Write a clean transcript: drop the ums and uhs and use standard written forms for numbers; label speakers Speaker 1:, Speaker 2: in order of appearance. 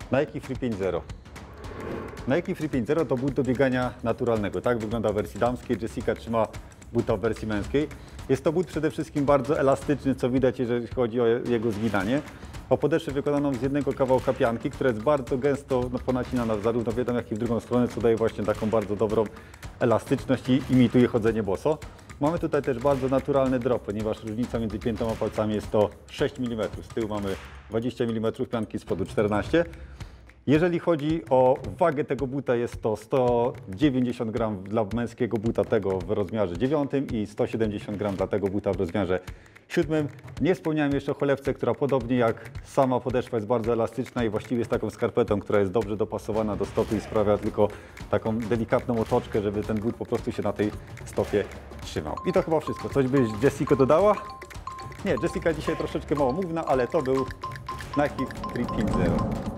Speaker 1: Nike Free 5.0. Nike Free 5.0 to but do biegania naturalnego. Tak wygląda w wersji damskiej. Jessica trzyma buta w wersji męskiej. Jest to but przede wszystkim bardzo elastyczny, co widać, jeżeli chodzi o jego zginanie. O podeszwę wykonaną z jednego kawałka pianki, która jest bardzo gęsto ponacinana zarówno w jedną, jak i w drugą stronę, co daje właśnie taką bardzo dobrą elastyczność i imituje chodzenie boso. Mamy tutaj też bardzo naturalny drop, ponieważ różnica między piętoma palcami jest to 6 mm. Z tyłu mamy 20 mm pianki, z przodu 14 mm. Jeżeli chodzi o wagę tego buta, jest to 190 gram dla męskiego buta tego w rozmiarze 9 i 170 gram dla tego buta w rozmiarze 7. Nie wspomniałem jeszcze o cholewce, która podobnie jak sama podeszwa jest bardzo elastyczna i właściwie jest taką skarpetą, która jest dobrze dopasowana do stopy i sprawia tylko taką delikatną otoczkę, żeby ten but po prostu się na tej stopie trzymał. I to chyba wszystko. Coś byś Jessica dodała? Nie, Jessica dzisiaj troszeczkę małomówna, ale to był Nike Free 5.0.